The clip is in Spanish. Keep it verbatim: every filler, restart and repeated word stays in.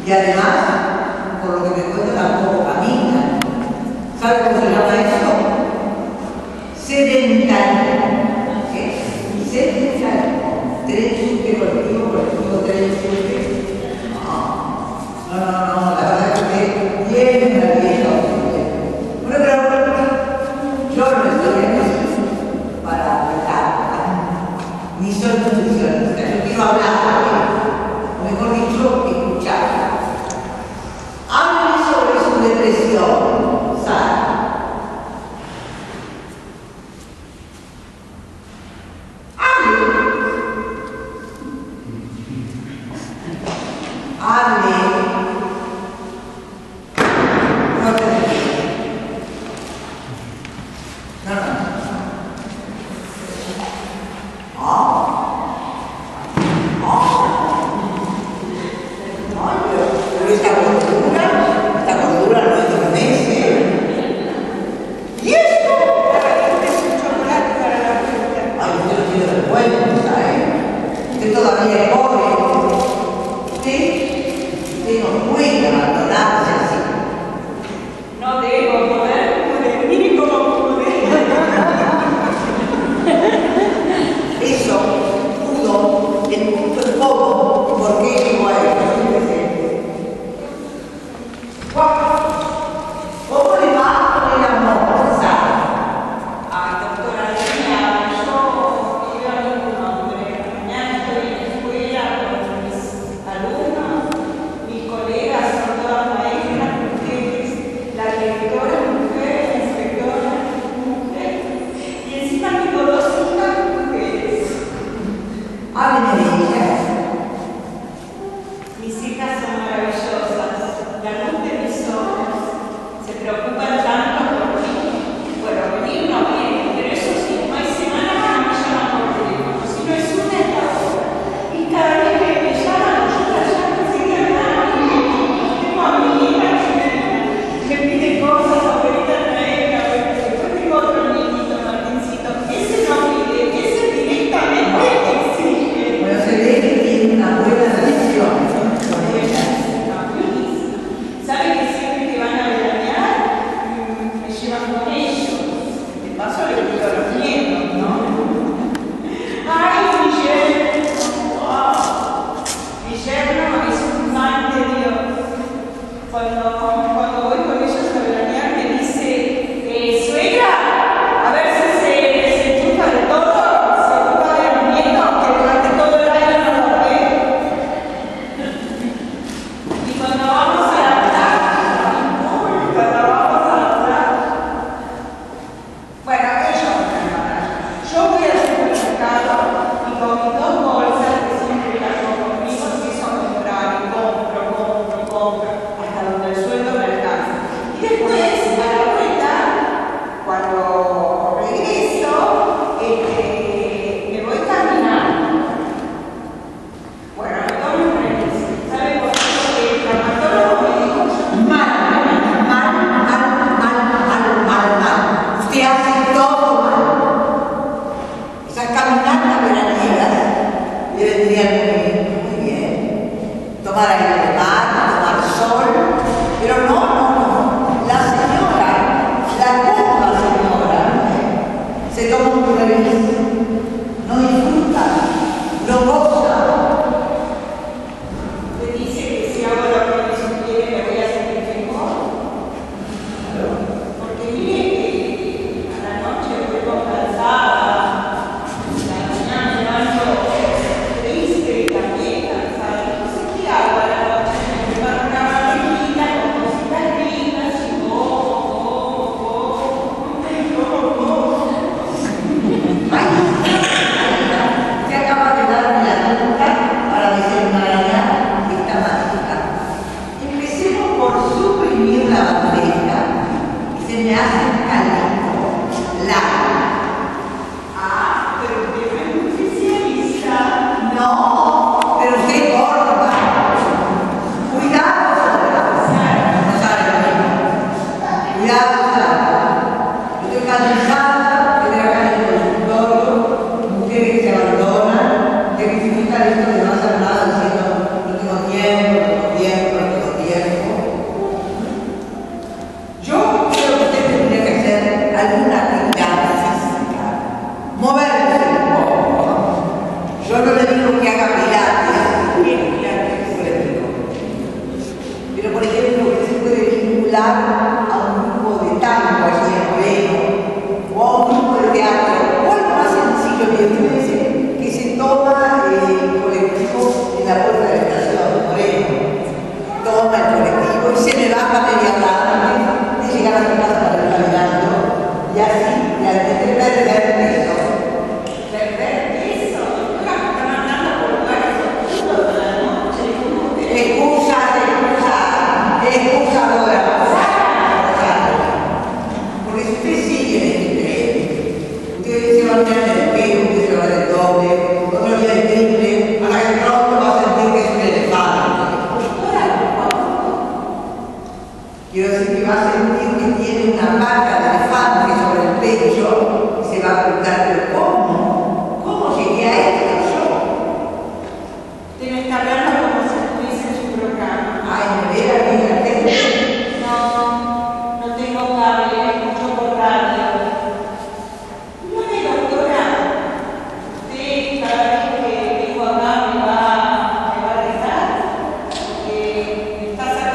Y además, por lo que me cuento, tampoco camina. ¿Sabe cómo se llama eso? Sedentarismo. ¿Qué? Sedentarismo. ¿Tren subte colectivo, colectivo, tren subte? No, no, no, no, la verdad es que tiene una vieja opinión. Bueno, pero yo no estoy aquí para hablar, ni soy nutricionista, yo quiero hablar, o mejor dicho, escuchar. Hable sobre su depresión, Sara. Hasta donde el suelo Quiero decir que va a sentir que tiene una vaca de elefante sobre el pecho y se va a preguntar, ¿pero cómo? ¿Cómo llegué a esto yo? Tienes que hablarlo como si estuviese en su programa. Ay, me ve aquí en la tele. No, no tengo cable, escucho por radio. No me doctora. Usted cada vez que vengo acá me va, me va a rezar, porque me está sacando